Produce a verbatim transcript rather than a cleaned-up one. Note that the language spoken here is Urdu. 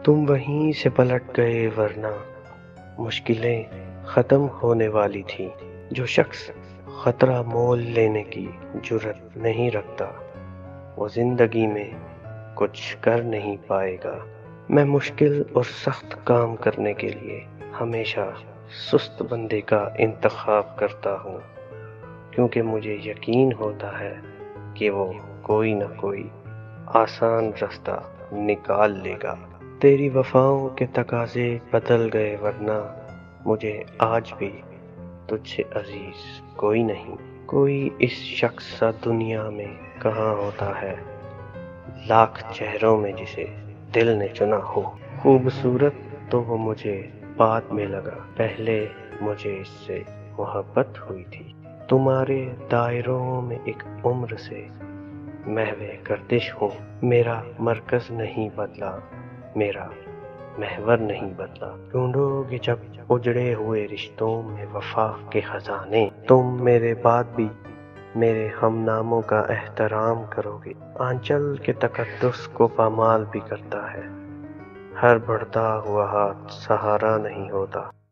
تم وہیں سے پلٹ گئے ورنہ مشکلیں ختم ہونے والی تھی۔ جو شخص خطرہ مول لینے کی جرات نہیں رکھتا وہ زندگی میں کچھ کر نہیں پائے گا۔ میں مشکل اور سخت کام کرنے کے لیے ہمیشہ سست بندے کا انتخاب کرتا ہوں، کیونکہ مجھے یقین ہوتا ہے کہ وہ کوئی نہ کوئی آسان راستہ نکال لے گا۔ تیری وفاؤں کے تقاضے بدل گئے ورنہ مجھے آج بھی تجھ سے عزیز کوئی نہیں۔ کوئی اس شخص سا دنیا میں کہاں ہوتا ہے، لاکھ چہروں میں جسے دل نے چنا ہو۔ خوبصورت تو وہ مجھے بعد میں لگا، پہلے مجھے اس سے محبت ہوئی تھی۔ تمہارے دائروں میں ایک عمر سے محو گردش ہوں۔ میرا مرکز نہیں بدلا، میرا محور نہیں بدلا۔ ڈھونڈو گے جب اجڑے ہوئے رشتوں میں وفا کے خزانے، تم میرے بعد بھی میرے ہم ناموں کا احترام کرو گے۔ آنچل کے تقدس کو پامال بھی کرتا ہے، ہر بڑھتا ہوا ہاتھ سہارا نہیں ہوتا۔